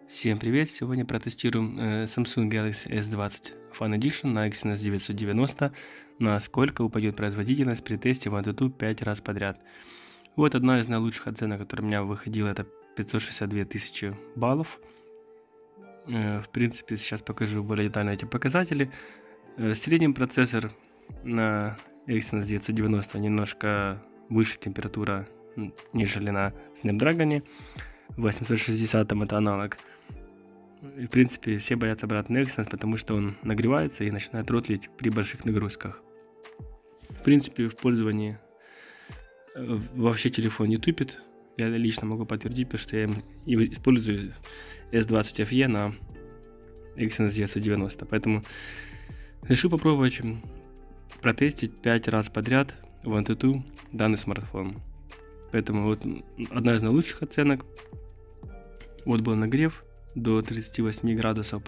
Всем привет! Сегодня протестируем Samsung Galaxy S20 Fan Edition на Exynos 990, насколько упадет производительность при тесте в AnTuTu 5 раз подряд. Вот одна из наилучших оценок, которая у меня выходила, это 562 тысячи баллов. В принципе, сейчас покажу более детально эти показатели. Средний процессор на Exynos 990 немножко выше температура, нежели на Snapdragon 860, это аналог. И, в принципе, все боятся брать Exynos, потому что он нагревается и начинает ротлить при больших нагрузках. В принципе, в пользовании вообще телефон не тупит. Я лично могу подтвердить, потому что я использую S20 FE на Exynos 990. Поэтому решил попробовать протестить 5 раз подряд в AnTuTu данный смартфон. Поэтому вот одна из наилучших оценок. Вот был нагрев до 38 градусов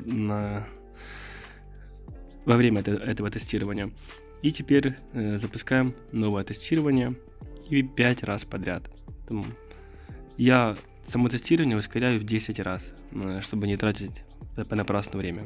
во время этого тестирования. И теперь запускаем новое тестирование и 5 раз подряд. Я само тестирование ускоряю в 10 раз, чтобы не тратить понапрасну время.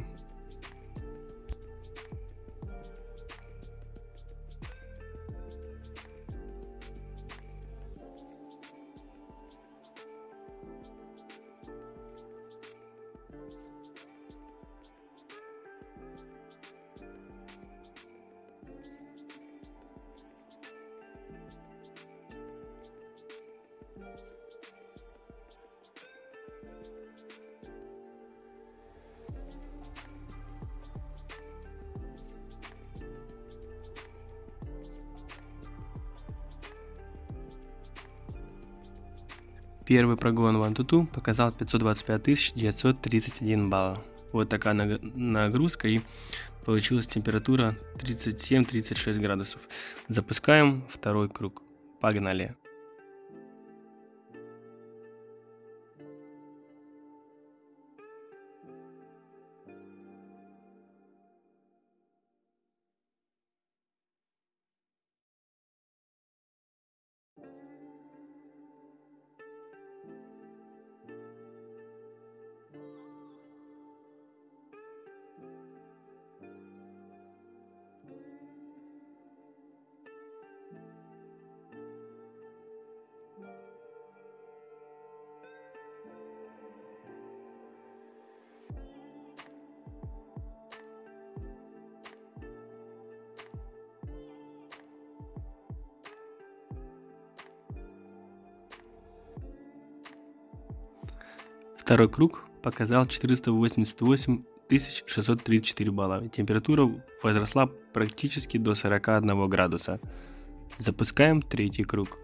Первый прогон в AnTuTu показал 525 931 балл. Вот такая нагрузка, и получилась температура 37-36 градусов. Запускаем второй круг. Погнали! Второй круг показал 488 634 балла. Температура возросла практически до 41 градуса. Запускаем третий круг.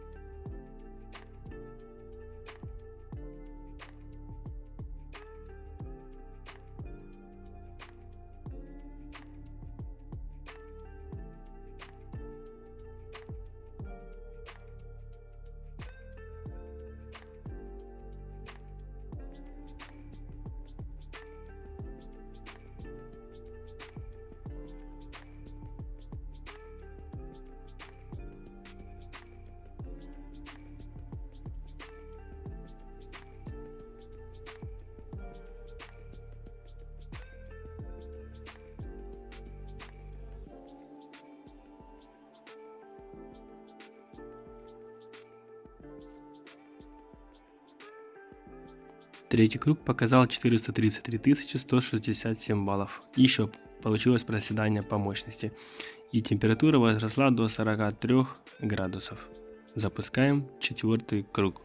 Третий круг показал 433 167 баллов. Еще получилось проседание по мощности. И температура возросла до 43 градусов. Запускаем четвертый круг.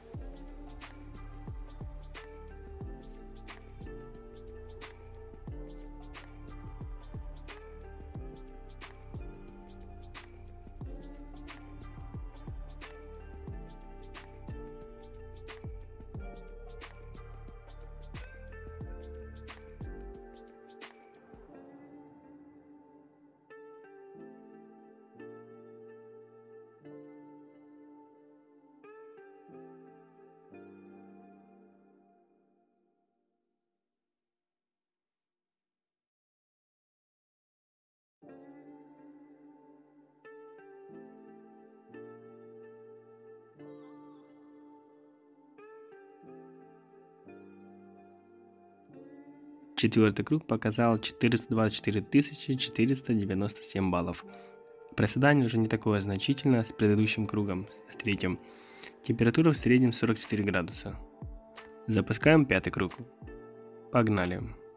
Четвертый круг показал 424 497 баллов. Проседание уже не такое значительное с предыдущим кругом, с третьим. Температура в среднем 44 градуса. Запускаем пятый круг. Погнали.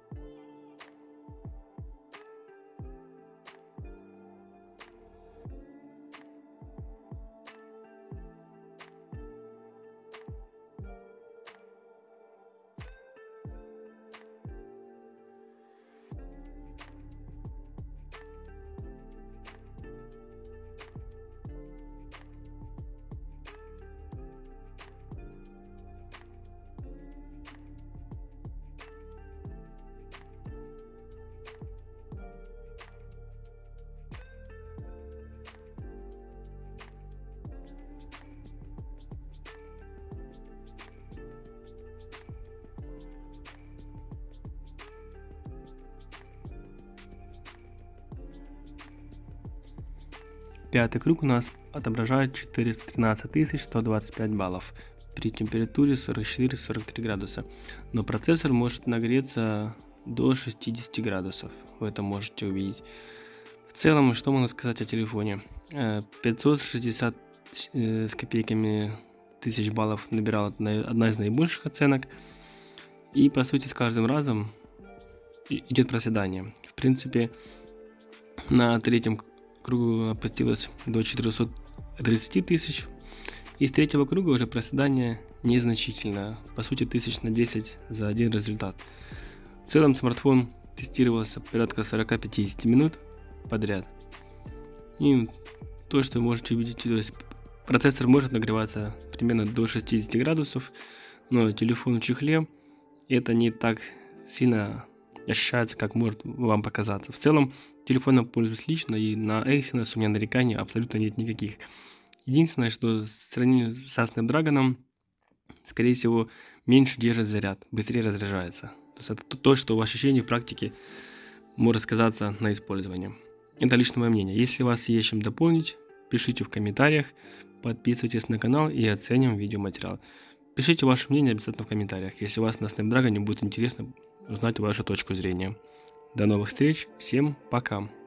Пятый круг у нас отображает 413 125 баллов при температуре 44-43 градуса. Но процессор может нагреться до 60 градусов. Вы это можете увидеть. В целом, что можно сказать о телефоне? 560 с копейками тысяч баллов набирала одна из наибольших оценок. И по сути с каждым разом идет проседание. В принципе, на третьем кругу опустилось до 430 тысяч. И с третьего круга уже проседание незначительное. По сути, тысяч на 10 за один результат. В целом смартфон тестировался порядка 40-50 минут подряд. И то, что вы можете увидеть, то есть процессор может нагреваться примерно до 60 градусов, но телефон в чехле это не так сильно ощущается, как может вам показаться. В целом, телефоном пользуюсь лично, и на Exynos у меня нареканий абсолютно нет никаких. Единственное, что в сравнении со Snapdragon, скорее всего, меньше держит заряд, быстрее разряжается. То есть это то, что в ощущении в практике может сказаться на использовании. Это лично мое мнение. Если у вас есть чем дополнить, пишите в комментариях, подписывайтесь на канал и оценим видеоматериал. Пишите ваше мнение обязательно в комментариях, если у вас на Snapdragon будет интересно узнать вашу точку зрения. До новых встреч, всем пока!